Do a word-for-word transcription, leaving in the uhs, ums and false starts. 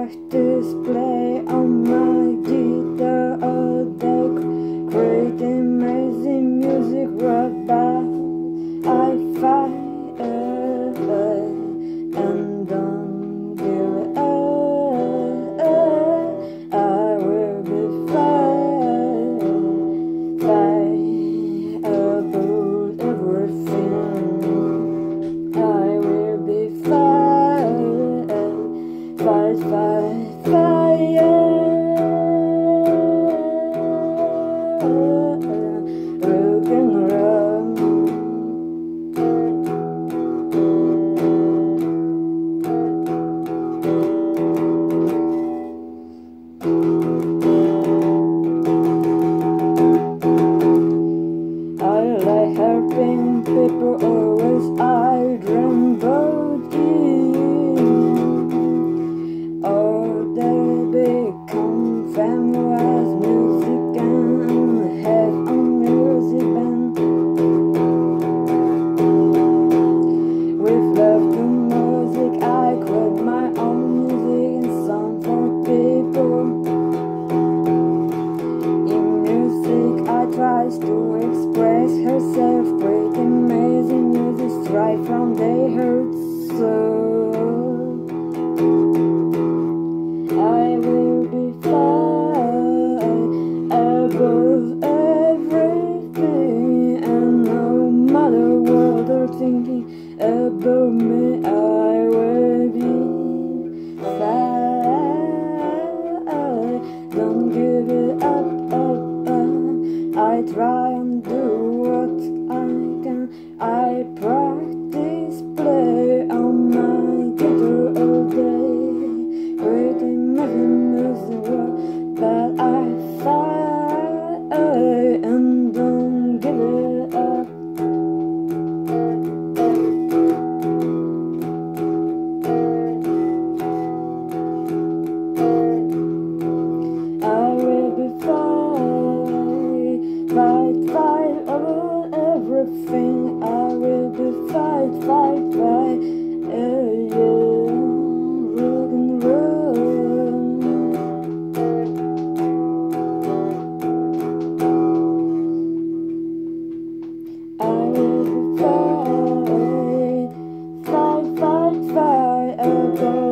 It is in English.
practice, play on my gitarowej, create amazing music right back. I fight and don't give it up. I will be fine, fight about everything. I will be fine, fight, fight, fire. Rock and roll. I like helping people always. I dream about you. Oh, they become famous music and have a music band. With love to music, I create my own music and song for people. In music, I try to express herself, create amazing music straight from their heart. So I will be fine above everything, and no matter what they're thinking about me, I will be fine. Don't give it up, up, up. I try and do what I can. I practice, play on my guitar all day, creating nothing music, but I fight and don't give it up. I will be fine, fight, fight over everything. I will be fight, fight, fight, yeah, yeah, rock and roll. I will be fight, fight, fight, fight, above